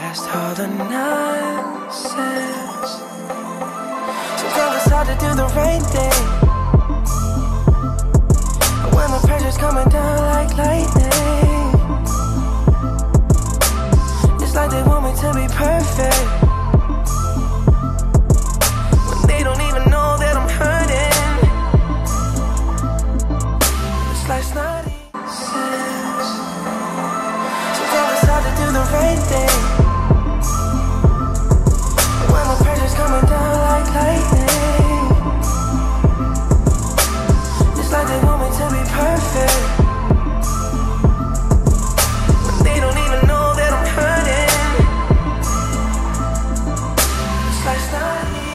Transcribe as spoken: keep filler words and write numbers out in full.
past all the nonsense. Sometimes it's hard to do the right thing, but when the pressure's coming down like lightning, it's like they want me to be perfect, when they don't even know that I'm hurting. This life's not easy. Sometimes it's hard to do the right thing, but when the pressure's coming down like lightning,